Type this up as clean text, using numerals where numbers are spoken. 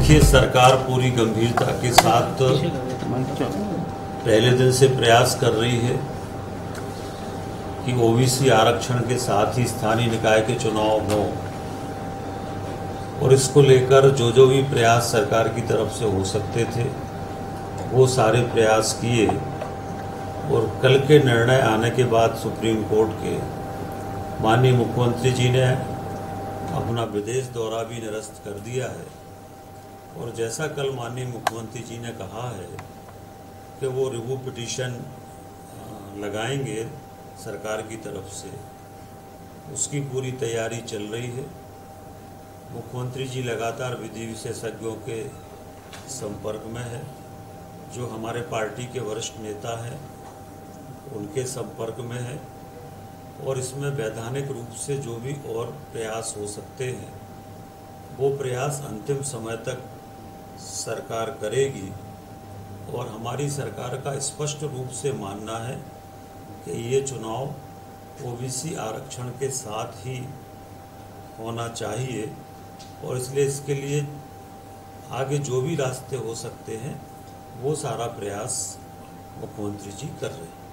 देखिए, सरकार पूरी गंभीरता के साथ पहले दिन से प्रयास कर रही है कि ओबीसी आरक्षण के साथ ही स्थानीय निकाय के चुनाव हों, और इसको लेकर जो भी प्रयास सरकार की तरफ से हो सकते थे वो सारे प्रयास किए। और कल के निर्णय आने के बाद सुप्रीम कोर्ट के माननीय मुख्यमंत्री जी ने अपना विदेश दौरा भी निरस्त कर दिया है। और जैसा कल माननीय मुख्यमंत्री जी ने कहा है कि वो रिव्यू पिटीशन लगाएंगे सरकार की तरफ से, उसकी पूरी तैयारी चल रही है। मुख्यमंत्री जी लगातार विधि विशेषज्ञों के संपर्क में है, जो हमारे पार्टी के वरिष्ठ नेता हैं उनके संपर्क में है, और इसमें वैधानिक रूप से जो भी और प्रयास हो सकते हैं वो प्रयास अंतिम समय तक सरकार करेगी। और हमारी सरकार का स्पष्ट रूप से मानना है कि ये चुनाव ओबीसी आरक्षण के साथ ही होना चाहिए, और इसलिए इसके लिए आगे जो भी रास्ते हो सकते हैं वो सारा प्रयास मुख्यमंत्री जी कर रहे हैं।